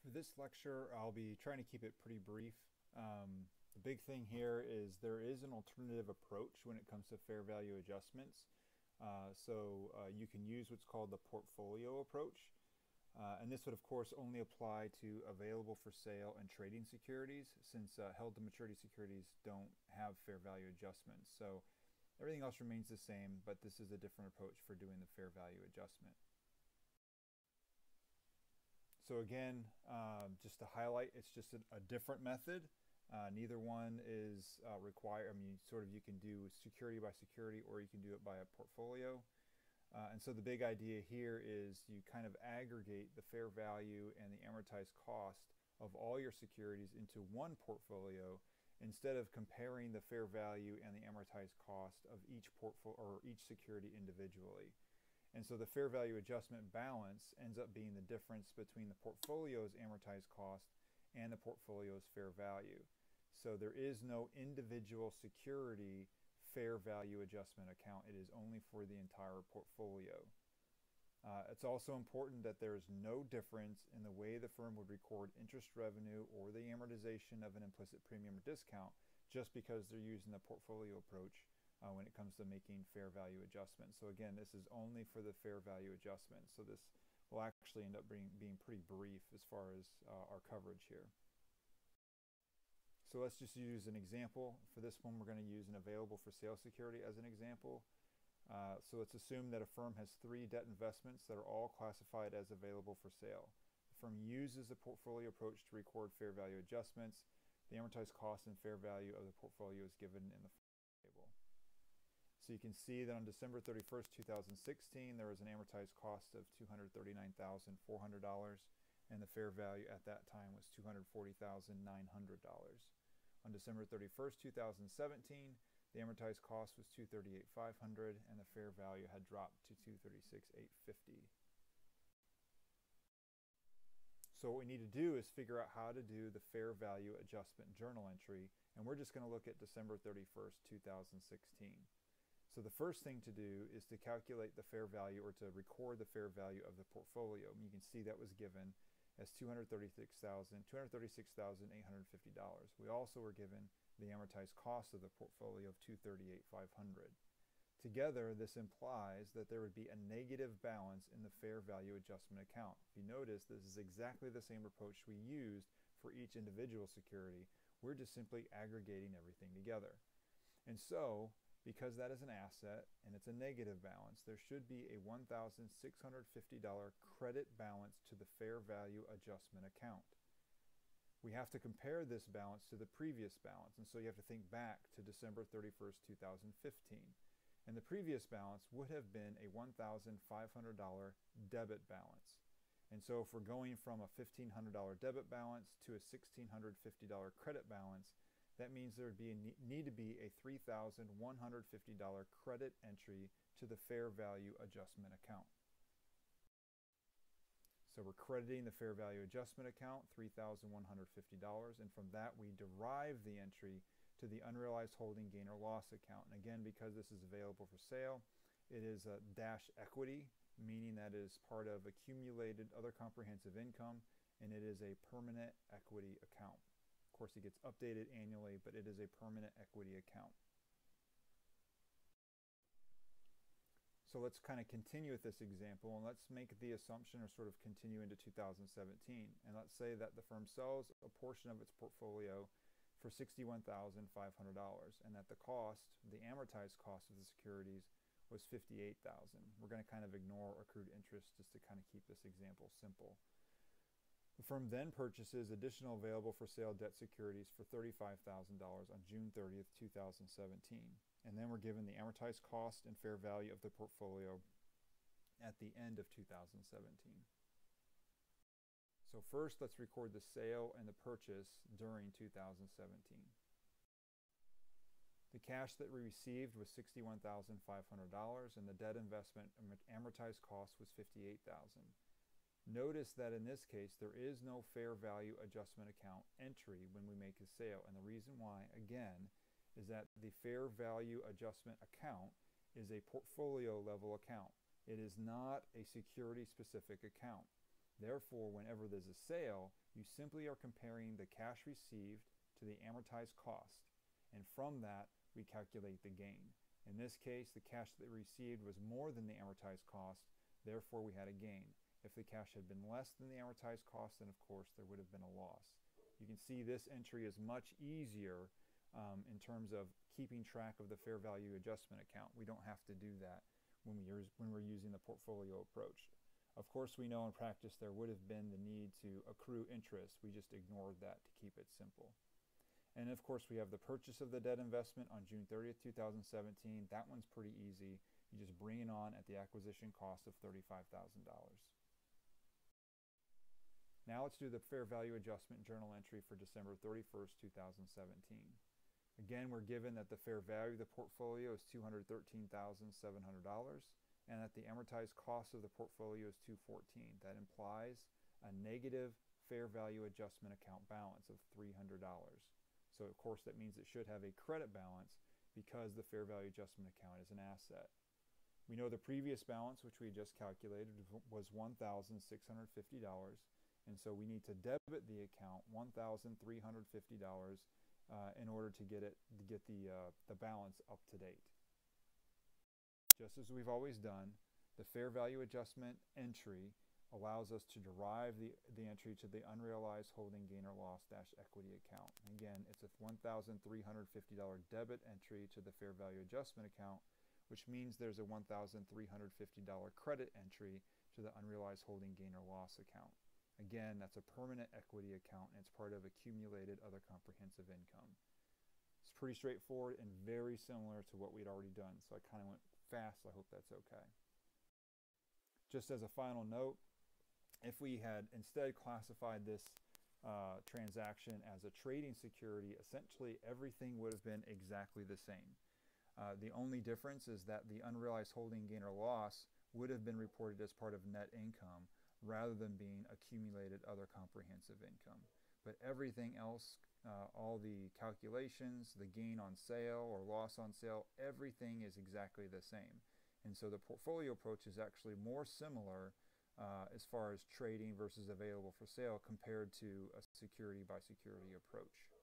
For this lecture, I'll be trying to keep it pretty brief. The big thing here is there is an alternative approach when it comes to fair value adjustments. You can use what's called the portfolio approach. And this would, of course, only apply to available for sale and trading securities, since held to maturity securities don't have fair value adjustments. So everything else remains the same, but this is a different approach for doing the fair value adjustment. So again, just to highlight, it's just a different method. Neither one is required. I mean, you can do security by security, or you can do it by a portfolio. And so the big idea here is you kind of aggregate the fair value and the amortized cost of all your securities into one portfolio, instead of comparing the fair value and the amortized cost of each portfolio or each security individually. And so the fair value adjustment balance ends up being the difference between the portfolio's amortized cost and the portfolio's fair value. So there is no individual security fair value adjustment account. It is only for the entire portfolio. It's also important that there is no difference in the way the firm would record interest revenue or the amortization of an implicit premium or discount just because they're using the portfolio approach when it comes to making fair value adjustments. So again, this is only for the fair value adjustment. So this will actually end up being pretty brief as far as our coverage here. So let's just use an example. For this one, we're going to use an available for sale security as an example. So let's assume that a firm has 3 debt investments that are all classified as available for sale. The firm uses the portfolio approach to record fair value adjustments. The amortized cost and fair value of the portfolio is given in the table. So you can see that on December 31st, 2016, there was an amortized cost of $239,400, and the fair value at that time was $240,900. On December 31st, 2017, the amortized cost was $238,500, and the fair value had dropped to $236,850. So what we need to do is figure out how to do the fair value adjustment journal entry, and we're just going to look at December 31st, 2016. So the first thing to do is to calculate the fair value, or to record the fair value of the portfolio. And you can see that was given as $236,850. We also were given the amortized cost of the portfolio of $238,500. Together, this implies that there would be a negative balance in the fair value adjustment account. If you notice, this is exactly the same approach we used for each individual security. We're just simply aggregating everything together. And so, because that is an asset and it's a negative balance, there should be a $1,650 credit balance to the fair value adjustment account. We have to compare this balance to the previous balance, and so you have to think back to December 31st, 2015. And the previous balance would have been a $1,500 debit balance. And so if we're going from a $1,500 debit balance to a $1,650 credit balance, that means there would need to be a $3,150 credit entry to the fair value adjustment account. So we're crediting the fair value adjustment account, $3,150, and from that we derive the entry to the unrealized holding gain or loss account. And again, because this is available for sale, it is a dash equity, meaning that it is part of accumulated other comprehensive income, and it is a permanent equity account. Of course, it gets updated annually, but it is a permanent equity account. So let's kind of continue with this example, and let's make the assumption, or sort of continue into 2017. And let's say that the firm sells a portion of its portfolio for $61,500, and that the cost, the amortized cost of the securities, was $58,000. We're going to kind of ignore accrued interest just to kind of keep this example simple. The firm then purchases additional available for sale debt securities for $35,000 on June 30th, 2017. And then we're given the amortized cost and fair value of the portfolio at the end of 2017. So first, let's record the sale and the purchase during 2017. The cash that we received was $61,500, and the debt investment amortized cost was $58,000. Notice that in this case, there is no fair value adjustment account entry when we make a sale. And the reason why, again, is that the fair value adjustment account is a portfolio level account. It is not a security specific account. Therefore, whenever there's a sale, you simply are comparing the cash received to the amortized cost, and from that, we calculate the gain. In this case, the cash that we received was more than the amortized cost, therefore we had a gain. If the cash had been less than the amortized cost, then of course there would have been a loss. You can see this entry is much easier in terms of keeping track of the fair value adjustment account. We don't have to do that when we're using the portfolio approach. Of course, we know in practice there would have been the need to accrue interest. We just ignored that to keep it simple. And of course, we have the purchase of the debt investment on June 30th, 2017. That one's pretty easy. You just bring it on at the acquisition cost of $35,000. Now let's do the fair value adjustment journal entry for December 31st, 2017. Again, we're given that the fair value of the portfolio is $213,700 and that the amortized cost of the portfolio is $214,000. That implies a negative fair value adjustment account balance of $300. So of course that means it should have a credit balance because the fair value adjustment account is an asset. We know the previous balance, which we just calculated, was $1,650. And so we need to debit the account $1,350 in order to get the balance up to date. Just as we've always done, the fair value adjustment entry allows us to derive the entry to the unrealized holding gain or loss - equity account. Again, it's a $1,350 debit entry to the fair value adjustment account, which means there's a $1,350 credit entry to the unrealized holding gain or loss account. Again, that's a permanent equity account, and it's part of accumulated other comprehensive income. It's pretty straightforward and very similar to what we'd already done, so I kind of went fast. I hope that's okay. Just as a final note, if we had instead classified this transaction as a trading security, essentially everything would have been exactly the same. The only difference is that the unrealized holding gain or loss would have been reported as part of net income, rather than being accumulated other comprehensive income. But everything else, all the calculations, the gain on sale or loss on sale, everything is exactly the same. And so the portfolio approach is actually more similar as far as trading versus available for sale compared to a security by security approach.